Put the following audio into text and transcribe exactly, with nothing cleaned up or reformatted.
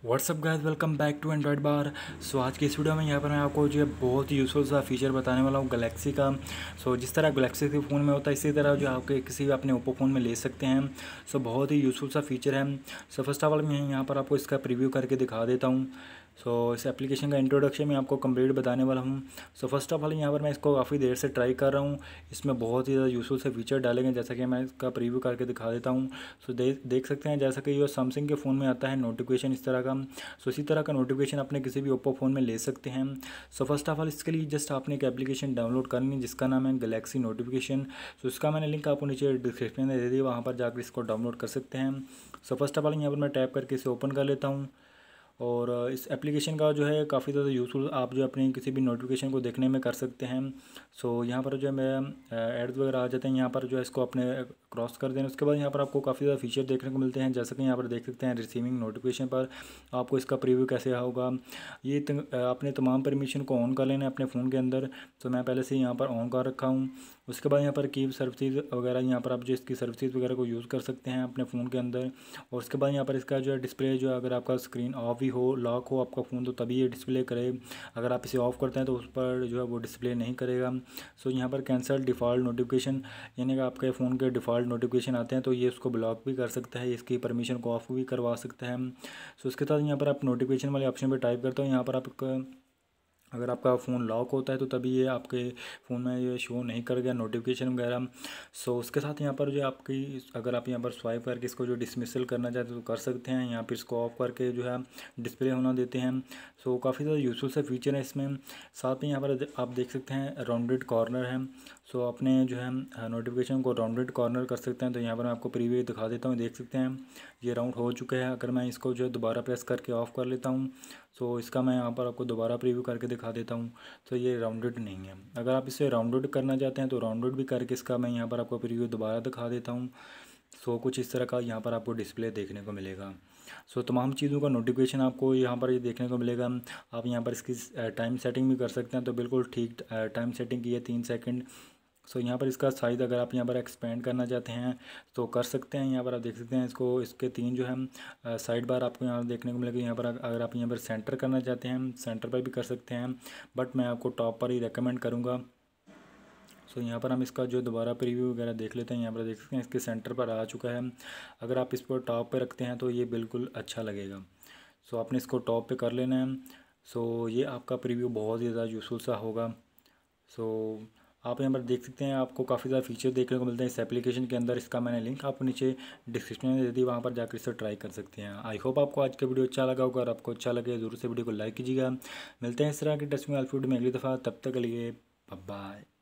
WhatsApp guys, welcome back to android bar. So आज की इस वीडियो में यहाँ पर मैं आपको जो है बहुत ही यूज़फुल सा फीचर बताने वाला हूँ गैलेक्सी का। सो so, जिस तरह गैलेक्सी के फ़ोन में होता है इसी तरह जो आपके किसी भी अपने ओप्पो फ़ोन में ले सकते हैं। सो so, बहुत ही यूज़फुल सा फीचर है। सो फर्स्ट ऑफ ऑल मैं यहाँ पर आपको इसका प्रीव्यू करके दिखा देता हूँ। सो so, इस एप्लीकेशन का इंट्रोडक्शन मैं आपको कंप्लीट बताने वाला हूँ। सो फर्स्ट ऑफ ऑल यहाँ पर मैं इसको काफ़ी देर से ट्राई कर रहा हूँ। इसमें बहुत ही ज़्यादा यूज़फुल से फीचर डाले गए, जैसा कि मैं इसका प्रीव्यू करके दिखा देता हूँ। सो so, देख देख सकते हैं जैसा कि ये सैमसंग के फ़ोन में आता है नोटिफिकेशन इस तरह का। सो so, इसी तरह का नोटिफिकेशन अपने किसी भी ओप्पो फ़ोन में ले सकते हैं। सो फर्स्ट ऑफ ऑल इसके लिए जस्ट आपने एक एप्लीकेशन डाउनलोड करनी है जिसका नाम है गैलेक्सी नोटिफिकेशन। सो इसका मैंने लिंक आपको नीचे डिस्क्रिप्शन में दे दी, वहाँ पर जाकर इसको डाउनलोड कर सकते हैं। सो फर्स्ट ऑफ ऑल यहाँ पर मैं टैप करके इसे ओपन कर लेता हूँ। और इस एप्लीकेशन का जो है काफ़ी ज़्यादा यूज़फुल आप जो अपनी किसी भी नोटिफिकेशन को देखने में कर सकते हैं। सो यहाँ पर जो है मैं एड्स वगैरह आ जाते हैं, यहाँ पर जो है इसको अपने क्रॉस कर देना। उसके बाद यहाँ पर आपको काफ़ी ज़्यादा फीचर देखने को मिलते हैं, जैसे कि यहाँ पर देख सकते हैं रिसीविंग नोटिफिकेशन पर आपको इसका प्रीव्यू कैसे होगा। ये आपने तमाम परमिशन को ऑन कर लेना है अपने फ़ोन के अंदर। तो मैं पहले से यहाँ पर ऑन कर रखा हूँ। उसके बाद यहाँ पर कीप सर्विसेज वगैरह, यहाँ पर आप जो इसकी सर्विसेज वगैरह को यूज़ कर सकते हैं अपने फ़ोन के अंदर। और उसके बाद यहाँ पर इसका जो है डिस्प्ले जो है, अगर आपका स्क्रीन ऑफ भी हो, लॉक हो आपका फ़ोन, तो तभी ये डिस्प्ले करे। अगर आप इसे ऑफ़ करते हैं तो उस पर जो है वो डिस्प्ले नहीं करेगा। सो यहाँ पर कैंसल डिफ़ॉल्ट नोटिफिकेशन, यानी कि आपके फ़ोन के डिफ़ॉल्ट नोटिफिकेशन आते हैं तो ये उसको ब्लॉक भी कर सकता है, इसकी परमिशन को ऑफ भी करवा सकता है। सो उसके साथ यहाँ पर आप नोटिफिकेशन वाले ऑप्शन पर टाइप करते हो, यहाँ पर आप अगर आपका फ़ोन लॉक होता है तो तभी ये आपके फ़ोन में ये शो नहीं करेगा नोटिफिकेशन वगैरह। सो उसके साथ यहाँ पर जो आपकी, अगर आप यहाँ पर स्वाइप करके इसको जो डिसमिसल करना चाहते हो तो कर सकते हैं। यहाँ पर इसको ऑफ करके जो है डिस्प्ले होना देते हैं। सो काफ़ी ज़्यादा यूज़फुल से फीचर है इसमें। साथ में यहाँ पर आप देख सकते हैं राउंडेड कॉर्नर है। सो अपने जो है नोटिफिकेशन को राउंडेड कॉर्नर कर सकते हैं। तो यहाँ पर मैं आपको प्रीव्यू दिखा देता हूँ, देख सकते हैं ये राउंड हो चुका है। अगर मैं इसको जो है दोबारा प्रेस करके ऑफ़ कर लेता हूँ, सो इसका मैं यहाँ पर आपको दोबारा प्रीव्यू करके दिखा देता हूँ। तो ये राउंडेड नहीं है। अगर आप इसे राउंडेड करना चाहते हैं तो राउंडेड भी करके इसका मैं यहाँ पर आपको प्रीव्यू दोबारा दिखा देता हूँ। सो कुछ इस तरह का यहाँ पर आपको डिस्प्ले देखने को मिलेगा। सो तमाम चीज़ों का नोटिफिकेशन आपको यहाँ पर ये देखने को मिलेगा। आप यहाँ पर इसकी टाइम सेटिंग भी कर सकते हैं, तो बिल्कुल ठीक टाइम सेटिंग की है, तीन सेकंड। सो यहाँ पर इसका साइज़ अगर आप यहाँ पर एक्सपेंड करना चाहते हैं तो कर सकते हैं। यहाँ पर आप देख सकते हैं इसको, इसके तीन जो है साइड बार आपको यहाँ देखने को मिलेगा। यहाँ पर अगर आप यहाँ पर सेंटर करना चाहते हैं सेंटर पर भी कर सकते हैं, बट मैं आपको टॉप पर ही रेकमेंड करूँगा। सो यहाँ पर हम इसका जो दोबारा प्रीव्यू वगैरह देख लेते हैं। यहाँ पर देख सकते हैं इसके सेंटर पर आ चुका है। अगर आप इस पर टॉप पर रखते हैं तो ये बिल्कुल अच्छा लगेगा। सो आपने इसको टॉप पे कर लेना है। सो ये आपका प्रीव्यू बहुत ही ज़्यादा यूज़फुल सा होगा। सो आप यहाँ पर देख सकते हैं आपको काफ़ी ज़्यादा फीचर देखने को मिलते हैं इस एप्लीकेशन के अंदर। इसका मैंने लिंक आपको नीचे डिस्क्रिप्शन में दे दी, वहाँ पर जाकर इसे ट्राई कर सकते हैं। आई होप आपको आज का वीडियो अच्छा लगा होगा। अगर आपको अच्छा लगे ज़रूर से वीडियो को लाइक कीजिएगा। मिलते हैं इस तरह की टच में वीडियो में अगली दफ़ा, तब तक के लिए बाय बाय।